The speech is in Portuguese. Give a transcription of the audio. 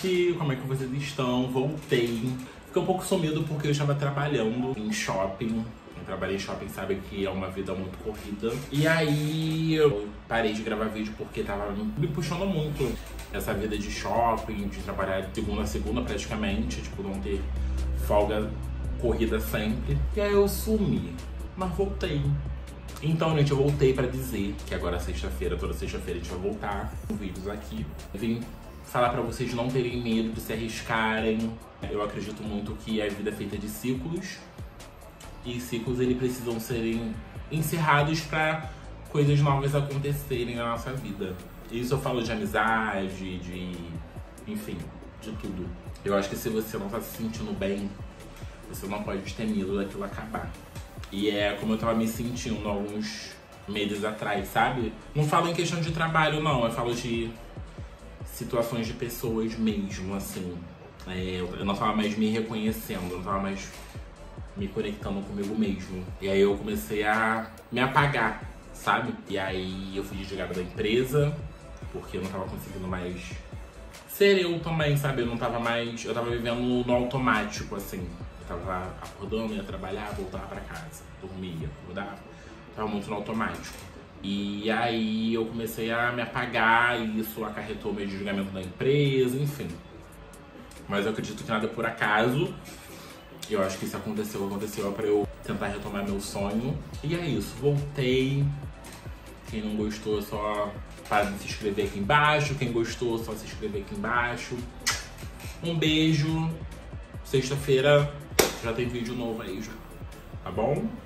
gente! Como é que vocês estão? Voltei. Fiquei um pouco sumido porque eu estava trabalhando em shopping. Quem trabalha em shopping sabe que é uma vida muito corrida. E aí eu parei de gravar vídeo porque tava me puxando muito essa vida de shopping, de trabalhar de segunda a segunda praticamente, tipo, não ter folga corrida sempre. E aí eu sumi, mas voltei. Então, gente, eu voltei pra dizer que agora sexta-feira, toda sexta-feira a gente vai voltar com vídeos aqui. Eu vim falar pra vocês não terem medo de se arriscarem. Eu acredito muito que a vida é feita de ciclos. E ciclos, eles precisam serem encerrados pra coisas novas acontecerem na nossa vida. Isso eu falo de amizade, enfim, de tudo. Eu acho que se você não tá se sentindo bem, você não pode ter medo daquilo acabar. E é como eu tava me sentindo alguns meses atrás, sabe? Não falo em questão de trabalho, não. Eu falo de situações de pessoas mesmo, assim. Eu não tava mais me reconhecendo, eu não tava mais me conectando comigo mesmo. E aí eu comecei a me apagar, sabe? E aí eu fui desligada da empresa, porque eu não tava conseguindo mais ser eu também, sabe? Eu não tava mais... Eu tava vivendo no automático, assim. Eu tava acordando, ia trabalhar, voltava pra casa, dormia, acordava. Tava muito no automático. E aí eu comecei a me apagar e isso acarretou meu desligamento da empresa, enfim. Mas eu acredito que nada é por acaso. Eu acho que isso aconteceu pra eu tentar retomar meu sonho. E é isso, voltei. Quem não gostou, só para de se inscrever aqui embaixo. Quem gostou, só se inscrever aqui embaixo. Um beijo. Sexta-feira já tem vídeo novo aí já, tá bom?